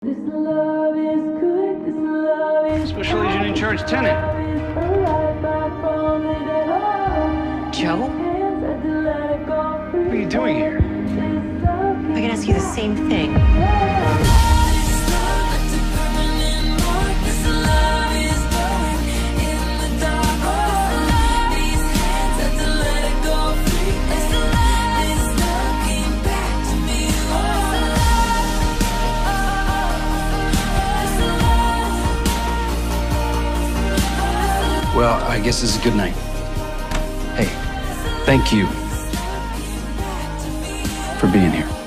This love is good, this love is Special agent in charge tenant. Joe? What are you doing here? I can ask you the same thing. Well, I guess this is a good night. Hey, thank you for being here.